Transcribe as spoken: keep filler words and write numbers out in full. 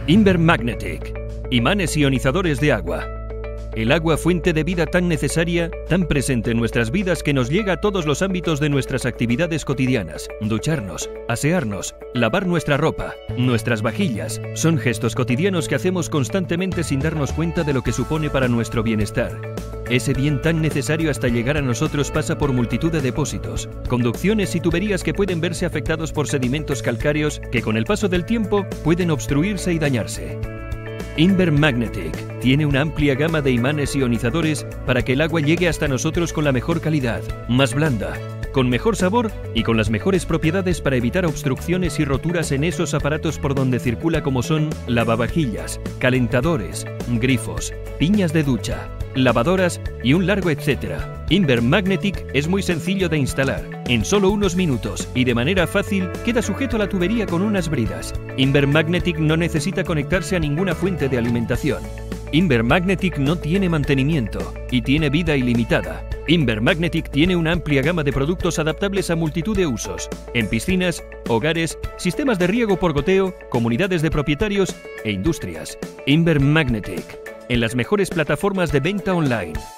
Inver Magnetic. Imanes ionizadores de agua. El agua, fuente de vida tan necesaria, tan presente en nuestras vidas que nos llega a todos los ámbitos de nuestras actividades cotidianas. Ducharnos, asearnos, lavar nuestra ropa, nuestras vajillas. Son gestos cotidianos que hacemos constantemente sin darnos cuenta de lo que supone para nuestro bienestar. Ese bien tan necesario hasta llegar a nosotros pasa por multitud de depósitos, conducciones y tuberías que pueden verse afectados por sedimentos calcáreos que con el paso del tiempo pueden obstruirse y dañarse. Inver Magnetic tiene una amplia gama de imanes ionizadores para que el agua llegue hasta nosotros con la mejor calidad, más blanda, con mejor sabor y con las mejores propiedades para evitar obstrucciones y roturas en esos aparatos por donde circula, como son lavavajillas, calentadores, grifos, piñas de ducha, lavadoras y un largo etcétera. Inver Magnetic es muy sencillo de instalar. En solo unos minutos y de manera fácil queda sujeto a la tubería con unas bridas. Inver Magnetic no necesita conectarse a ninguna fuente de alimentación. Inver Magnetic no tiene mantenimiento y tiene vida ilimitada. Inver Magnetic tiene una amplia gama de productos adaptables a multitud de usos, en piscinas, hogares, sistemas de riego por goteo, comunidades de propietarios e industrias. Inver Magnetic, en las mejores plataformas de venta online.